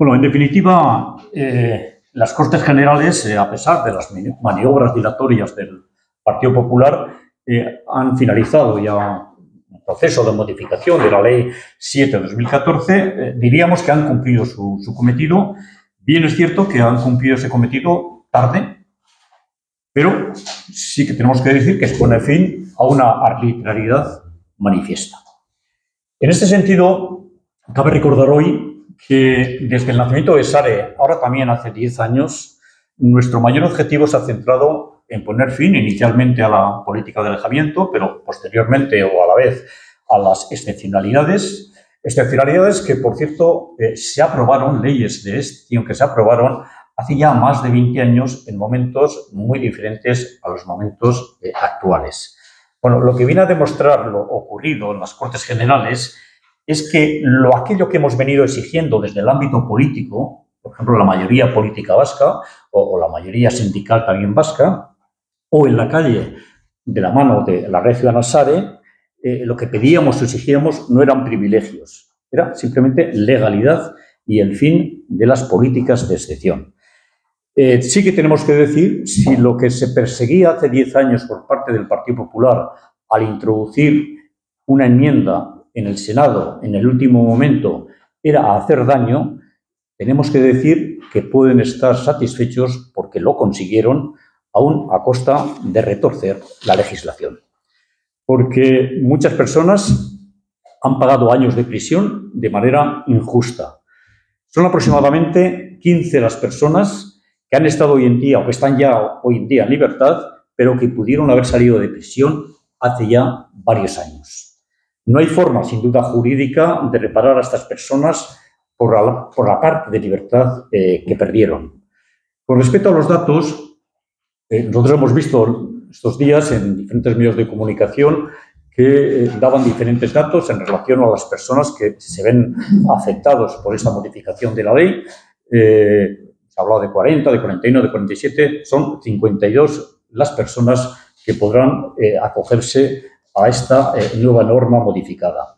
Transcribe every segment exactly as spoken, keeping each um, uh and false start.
Bueno, en definitiva, eh, las Cortes Generales, eh, a pesar de las maniobras dilatorias del Partido Popular, eh, han finalizado ya un proceso de modificación de la Ley siete de dos mil catorce. Eh, diríamos que han cumplido su, su cometido. Bien es cierto que han cumplido ese cometido tarde, pero sí que tenemos que decir que se pone fin a una arbitrariedad manifiesta. En este sentido, cabe recordar hoy que desde el nacimiento de SARE, ahora también hace diez años, nuestro mayor objetivo se ha centrado en poner fin inicialmente a la política de alejamiento, pero posteriormente o a la vez a las excepcionalidades, excepcionalidades que, por cierto, eh, se aprobaron, leyes de excepción que se aprobaron hace ya más de veinte años en momentos muy diferentes a los momentos eh, actuales. Bueno, lo que viene a demostrar lo ocurrido en las Cortes Generales es que lo, aquello que hemos venido exigiendo desde el ámbito político, por ejemplo, la mayoría política vasca o, o la mayoría sindical también vasca, o en la calle de la mano de la Red Ciudadana SARE, eh, lo que pedíamos o exigíamos no eran privilegios, era simplemente legalidad y el fin de las políticas de excepción. Eh, sí que tenemos que decir, si lo que se perseguía hace diez años por parte del Partido Popular al introducir una enmienda en el Senado, en el último momento, era hacer daño, tenemos que decir que pueden estar satisfechos porque lo consiguieron, aún a costa de retorcer la legislación. Porque muchas personas han pagado años de prisión de manera injusta. Son aproximadamente quince las personas que han estado hoy en día, o que están ya hoy en día en libertad, pero que pudieron haber salido de prisión hace ya varios años. No hay forma, sin duda jurídica, de reparar a estas personas por la, por la parte de libertad eh, que perdieron. Con respecto a los datos, eh, nosotros hemos visto estos días en diferentes medios de comunicación que eh, daban diferentes datos en relación a las personas que se ven afectados por esta modificación de la ley. Eh, se ha hablado de cuarenta, de cuarenta y uno, de cuarenta y siete, son cincuenta y dos las personas que podrán eh, acogerse a esta eh, nueva norma modificada.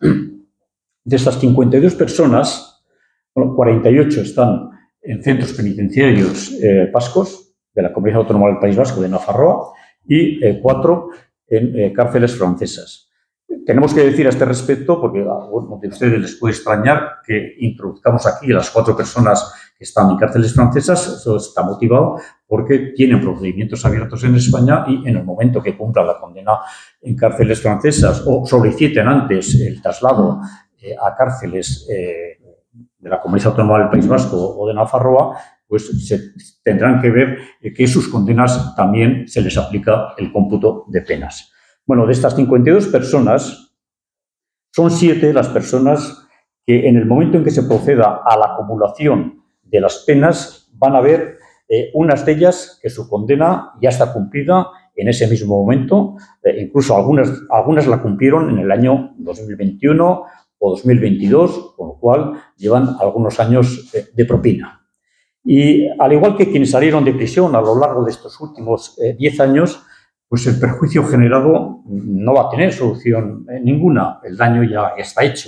De estas cincuenta y dos personas, bueno, cuarenta y ocho están en centros penitenciarios eh, vascos de la Comunidad Autónoma del País Vasco de Nafarroa y eh, cuatro en eh, cárceles francesas. Tenemos que decir a este respecto, porque a algunos de ustedes les puede extrañar que introduzcamos aquí a las cuatro personas que están en cárceles francesas. Eso está motivado porque tienen procedimientos abiertos en España y en el momento que cumplan la condena en cárceles francesas o soliciten antes el traslado eh, a cárceles eh, de la Comunidad Autónoma del País Vasco o de Nafarroa, pues se tendrán que ver eh, que sus condenas también se les aplica el cómputo de penas. Bueno, de estas cincuenta y dos personas, son siete las personas que en el momento en que se proceda a la acumulación de las penas van a ver eh, unas de ellas que su condena ya está cumplida en ese mismo momento, eh, incluso algunas, algunas la cumplieron en el año dos mil veintiuno o dos mil veintidós, con lo cual llevan algunos años eh, de propina. Y al igual que quienes salieron de prisión a lo largo de estos últimos eh, diez años, pues el perjuicio generado no va a tener solución eh, ninguna, el daño ya está hecho.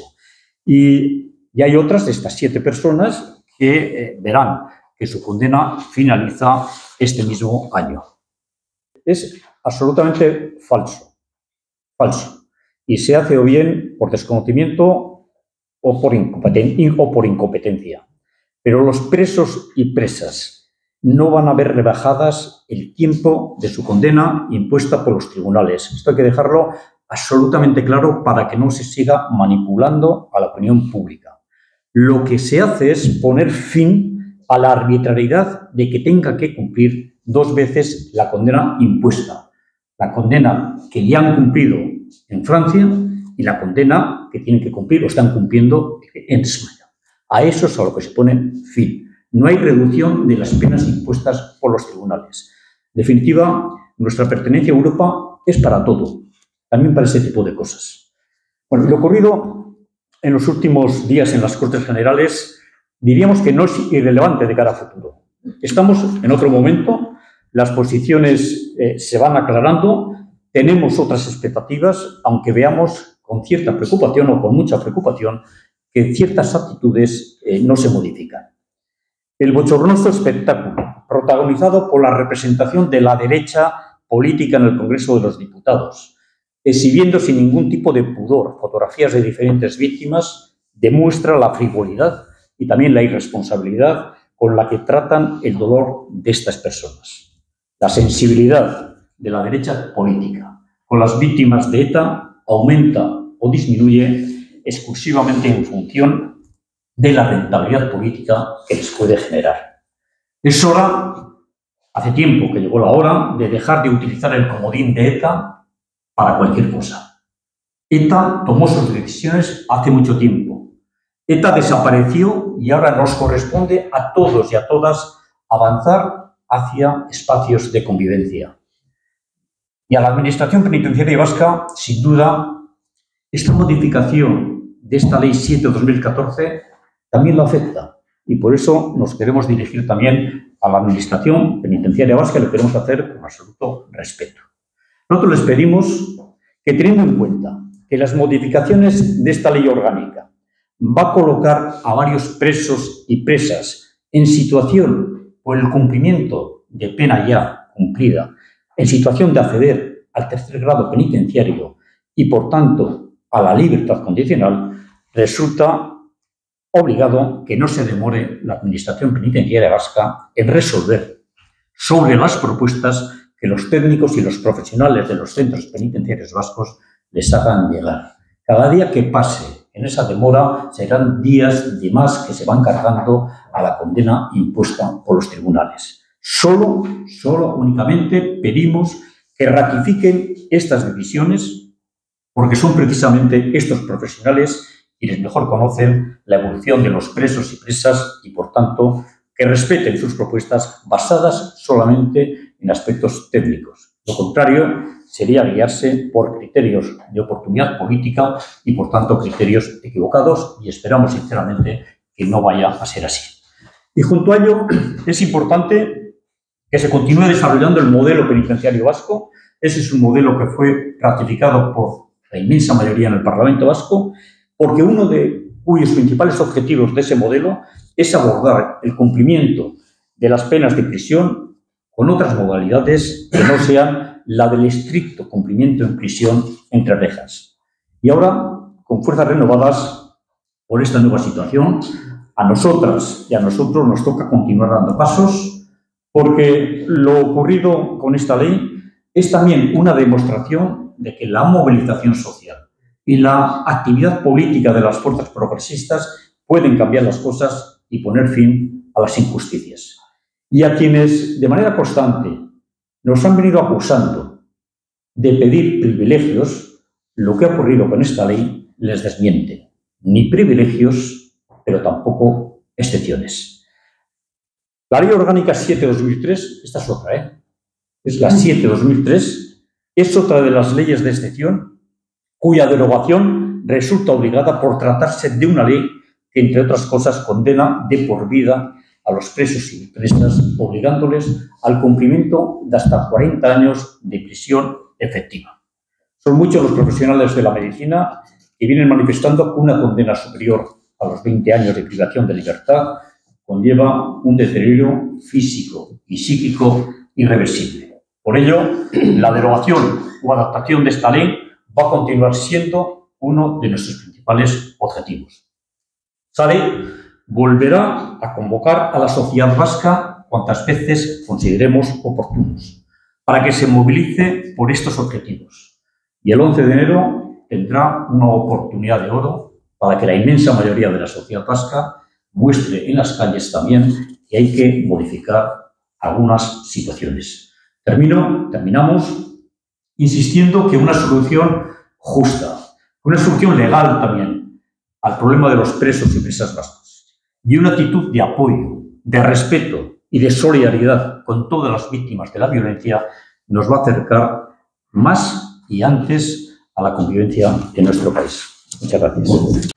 Y, y hay otras de estas siete personas que eh, verán que su condena finaliza este mismo año. Es absolutamente falso, falso. Y se hace o bien por desconocimiento o por, incompeten- o por incompetencia. Pero los presos y presas no van a ver rebajadas el tiempo de su condena impuesta por los tribunales. Esto hay que dejarlo absolutamente claro para que no se siga manipulando a la opinión pública. Lo que se hace es poner fin a la arbitrariedad de que tenga que cumplir dos veces la condena impuesta. La condena que ya han cumplido en Francia y la condena que tienen que cumplir o están cumpliendo en España. A eso es a lo que se pone fin. No hay reducción de las penas impuestas por los tribunales. En definitiva, nuestra pertenencia a Europa es para todo, también para ese tipo de cosas. Bueno, lo ocurrido en los últimos días en las Cortes Generales diríamos que no es irrelevante de cara a futuro. Estamos en otro momento, las posiciones eh, se van aclarando, tenemos otras expectativas, aunque veamos con cierta preocupación o con mucha preocupación que ciertas actitudes eh, no se modifican. El bochornoso espectáculo, protagonizado por la representación de la derecha política en el Congreso de los Diputados, exhibiendo sin ningún tipo de pudor fotografías de diferentes víctimas, demuestra la frivolidad y también la irresponsabilidad con la que tratan el dolor de estas personas. La sensibilidad de la derecha política con las víctimas de ETA aumenta o disminuye exclusivamente en función de la rentabilidad política que les puede generar. Es hora, hace tiempo que llegó la hora, de dejar de utilizar el comodín de ETA para cualquier cosa. ETA tomó sus decisiones hace mucho tiempo. ETA desapareció y ahora nos corresponde a todos y a todas avanzar hacia espacios de convivencia. Y a la Administración Penitenciaria Vasca, sin duda, esta modificación de esta Ley siete barra dos mil catorce también lo afecta. Y por eso nos queremos dirigir también a la Administración Penitenciaria Vasca y lo queremos hacer con absoluto respeto. Nosotros les pedimos que, teniendo en cuenta que las modificaciones de esta ley orgánica va a colocar a varios presos y presas en situación por el cumplimiento de pena ya cumplida, en situación de acceder al tercer grado penitenciario y, por tanto, a la libertad condicional, resulta obligado que no se demore la Administración Penitenciaria Vasca en resolver sobre las propuestas que los técnicos y los profesionales de los centros penitenciarios vascos les hagan llegar. Cada día que pase en esa demora serán días de más que se van cargando a la condena impuesta por los tribunales. Solo, solo, únicamente pedimos que ratifiquen estas decisiones porque son precisamente estos profesionales quienes mejor conocen la evolución de los presos y presas y, por tanto, que respeten sus propuestas basadas solamente en aspectos técnicos. Lo contrario sería guiarse por criterios de oportunidad política y, por tanto, criterios equivocados, y esperamos sinceramente que no vaya a ser así. Y junto a ello es importante que se continúe desarrollando el modelo penitenciario vasco. Ese es un modelo que fue ratificado por la inmensa mayoría en el Parlamento vasco, porque uno de cuyos principales objetivos de ese modelo es abordar el cumplimiento de las penas de prisión con otras modalidades que no sean la del estricto cumplimiento en prisión entre rejas. Y ahora, con fuerzas renovadas por esta nueva situación, a nosotras y a nosotros nos toca continuar dando pasos, porque lo ocurrido con esta ley es también una demostración de que la movilización social y la actividad política de las fuerzas progresistas pueden cambiar las cosas y poner fin a las injusticias. Y a quienes de manera constante nos han venido acusando de pedir privilegios, lo que ha ocurrido con esta ley les desmiente. Ni privilegios, pero tampoco excepciones. La Ley Orgánica siete barra dos mil tres, esta es otra, ¿eh? Es la siete barra dos mil tres, es otra de las leyes de excepción cuya derogación resulta obligada por tratarse de una ley que, entre otras cosas, condena de por vida a los presos y presas, obligándoles al cumplimiento de hasta cuarenta años de prisión efectiva. Son muchos los profesionales de la medicina que vienen manifestando que una condena superior a los veinte años de privación de libertad conlleva un deterioro físico y psíquico irreversible. Por ello, la derogación o adaptación de esta ley va a continuar siendo uno de nuestros principales objetivos. Esta ley volverá a convocar a la sociedad vasca cuantas veces consideremos oportunos para que se movilice por estos objetivos. Y el once de enero tendrá una oportunidad de oro para que la inmensa mayoría de la sociedad vasca muestre en las calles también que hay que modificar algunas situaciones. Termino, terminamos insistiendo que una solución justa, una solución legal también al problema de los presos y presas vascos y una actitud de apoyo, de respeto y de solidaridad con todas las víctimas de la violencia nos va a acercar más y antes a la convivencia en nuestro país. Muchas gracias.